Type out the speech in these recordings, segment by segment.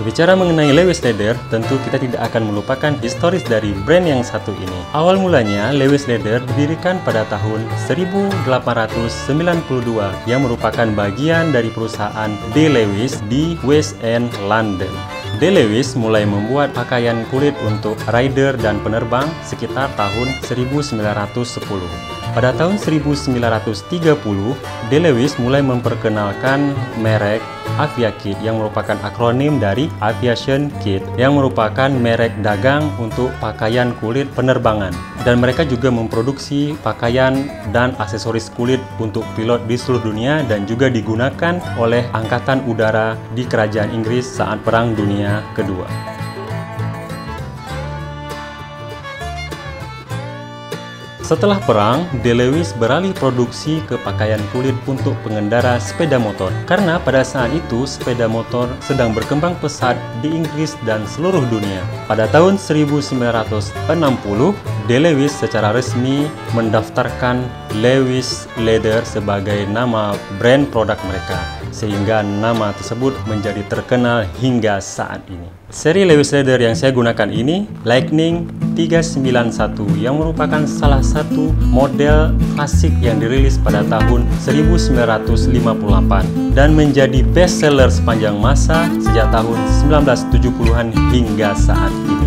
Bicara mengenai Lewis Leather, tentu kita tidak akan melupakan historis dari brand yang satu ini. Awal mulanya, Lewis Leather didirikan pada tahun 1892 yang merupakan bagian dari perusahaan D. Lewis di West End, London. D. Lewis mulai membuat pakaian kulit untuk rider dan penerbang sekitar tahun 1910. Pada tahun 1930, D. Lewis mulai memperkenalkan merek Aviakit yang merupakan akronim dari Aviation Kit yang merupakan merek dagang untuk pakaian kulit penerbangan. Dan mereka juga memproduksi pakaian dan aksesoris kulit untuk pilot di seluruh dunia dan juga digunakan oleh Angkatan Udara di Kerajaan Inggris saat Perang Dunia Kedua. Setelah perang, D. Lewis beralih produksi ke pakaian kulit untuk pengendara sepeda motor. Karena pada saat itu, sepeda motor sedang berkembang pesat di Inggris dan seluruh dunia. Pada tahun 1960, D. Lewis secara resmi mendaftarkan Lewis Leather sebagai nama brand produk mereka, sehingga nama tersebut menjadi terkenal hingga saat ini. Seri Lewis Leather yang saya gunakan ini Lightning 391 yang merupakan salah satu model klasik yang dirilis pada tahun 1958 dan menjadi best seller sepanjang masa sejak tahun 1970-an hingga saat ini.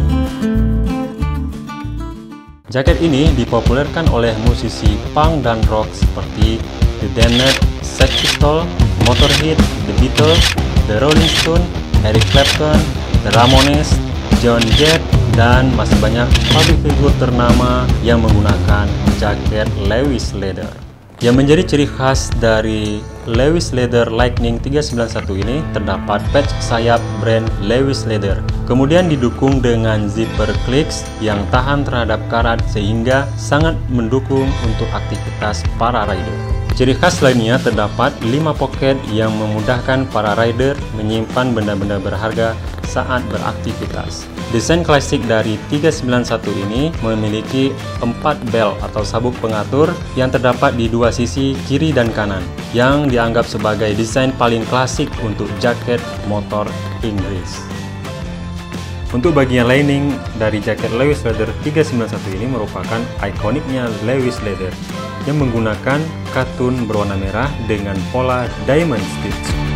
Jaket ini dipopulerkan oleh musisi punk dan rock seperti The Damned, Sex Pistols, Motorhead, The Beatles, The Rolling Stones, Eric Clapton, The Ramones, John Jett, dan masih banyak public figure ternama yang menggunakan jaket Lewis Leather. Yang menjadi ciri khas dari Lewis Leather Lightning 391 ini terdapat patch sayap brand Lewis Leather. Kemudian didukung dengan zipper clicks yang tahan terhadap karat sehingga sangat mendukung untuk aktivitas para rider. Ciri khas lainnya terdapat 5 pocket yang memudahkan para rider menyimpan benda-benda berharga saat beraktivitas. Desain klasik dari 391 ini memiliki 4 bel atau sabuk pengatur yang terdapat di dua sisi kiri dan kanan, yang dianggap sebagai desain paling klasik untuk jaket motor Inggris. Untuk bagian lining dari jaket Lewis Leather 391 ini merupakan ikoniknya Lewis Leather yang menggunakan katun berwarna merah dengan pola diamond stitch.